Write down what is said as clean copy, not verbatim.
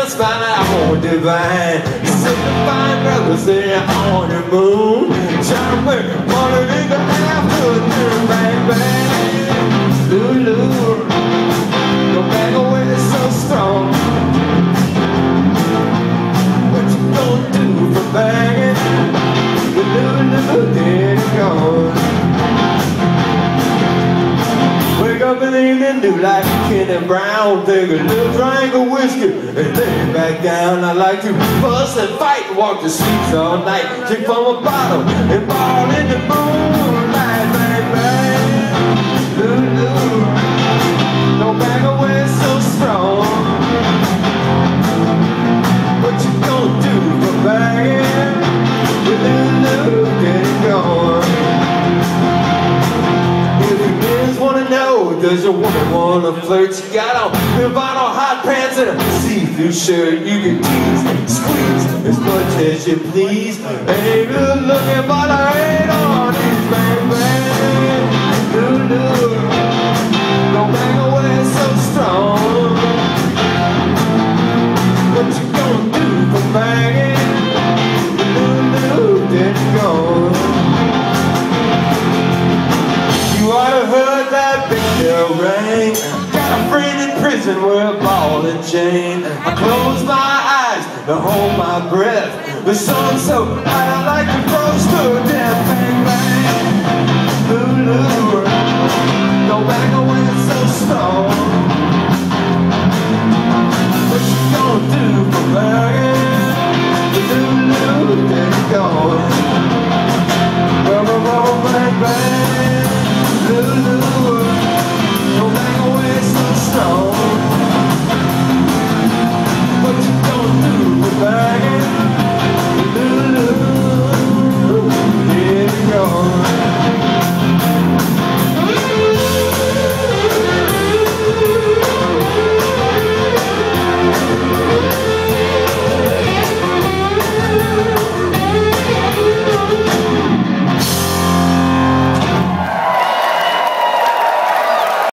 smile on divine. Sit the fine brothers there on the moon. Trying to work on a nigga afternoon. Bang, bang, Lulu. Go back away, it's so strong. What you gonna do for banging? The Lulu dead and gone. Wake up in the evening, do like Kenny Brown. Take a little drink of whiskey and lay it back down. I like to fuss and fight and walk the streets all night. Drink from a bottle and ball in the moonlight. Bang, bang, Lulu. Don't bang away so strong. What you gonna do for banging? With Lulu getting gone. Does your woman wanna flirt? You got on vinyl hot pants and a see-through shirt. You can tease, squeeze as much as you please. Ain't good looking, but I ain't on these. Bang, bang, Lulu. Don't bang away so strong. What you gonna do for banging? Lulu didn't go. You ought to heard that big bell ring. Got a friend in prison with a ball and chain. I close my eyes to hold my breath. The sun's so high I like to